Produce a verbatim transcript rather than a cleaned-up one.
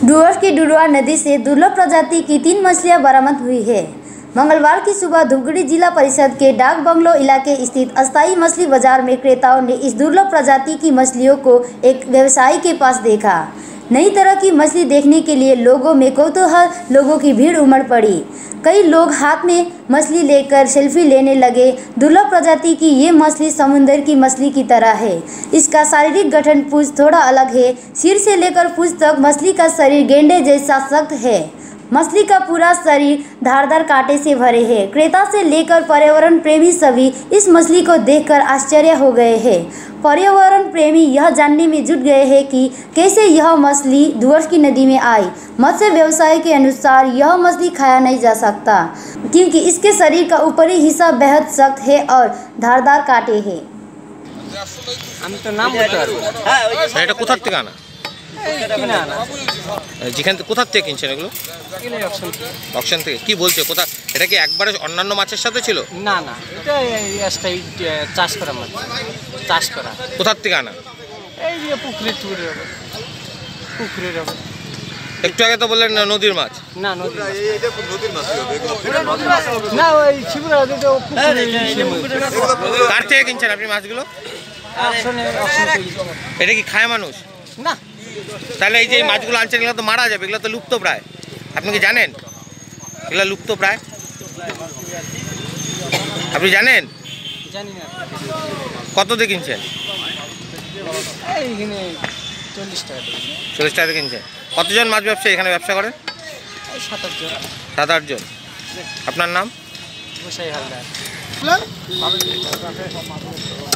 डुवर्स की डुडुआ नदी से दुर्लभ प्रजाति की तीन मछलियां बरामद हुई है। मंगलवार की सुबह धूपगढ़ी जिला परिषद के डाक बंगलो इलाके स्थित अस्थायी मछली बाजार में क्रेताओं ने इस दुर्लभ प्रजाति की मछलियों को एक व्यवसायी के पास देखा। नई तरह की मछली देखने के लिए लोगों में कौतूहल, लोगों की भीड़ उमड़ पड़ी। कई लोग हाथ में मछली लेकर सेल्फी लेने लगे। दुर्लभ प्रजाति की ये मछली समुद्र की मछली की तरह है। इसका शारीरिक गठन पूंछ थोड़ा अलग है। सिर से लेकर पूंछ तक मछली का शरीर गेंडे जैसा सख्त है। मछली का पूरा शरीर धारदार कांटे से भरे है। क्रेता से लेकर पर्यावरण प्रेमी सभी इस मछली को देखकर आश्चर्य हो गए हैं। पर्यावरण प्रेमी यह जानने में जुट गए हैं कि कैसे यह मछली डुवर्स की नदी में आई। मत्स्य व्यवसाय के अनुसार यह मछली खाया नहीं जा सकता क्योंकि इसके शरीर का ऊपरी हिस्सा बेहद सख्त है और धारदार कांटे हैं। আমি তো নাম বলতে পারবো না। এটা কোথা থেকে আনা? কিনে আনা। যেখান থেকে কোথা থেকে কিনছেন এগুলো? কিনে অকশন থেকে। অকশন থেকে। কি বলছে কোথা? এটা কি একবারে অন্যান্য মাছের সাথে ছিল? না না, এটা এস্টাই চাষ করা মাছ। চাষ করা। কোথা থেকে আনা? এই যে পুকুরে তুলে হবে। পুকুরে হবে। একটু আগে তো বললেন নদীর মাছ। না নদীর মাছ। এটা নদীর মাছ হবে। না ওই শিবরা ওই তো পুকুরে। কার থেকে কিনছেন আপনি মাছগুলো? অকশনে অকশন থেকে। এটা কি খায় মানুষ? না। তাহলে এই যে মাছগুলো আনছেন এগুলো তো মারা যাবে, এগুলো তো লুপ্ত প্রায়। আপনি কি জানেন এগুলো লুপ্ত প্রায়? আপনি জানেন? জানি না। কত দিয়ে কিনছেন? এইখানে চল্লিশ টাকা দিয়ে। চল্লিশ টাকা দিয়ে কিনছেন। কতজন মাছ ব্যবসায়ী এখানে ব্যবসা করেন? এই সাত আট জন। সাত আটজন। আপনার নাম? গোসাই হালদার।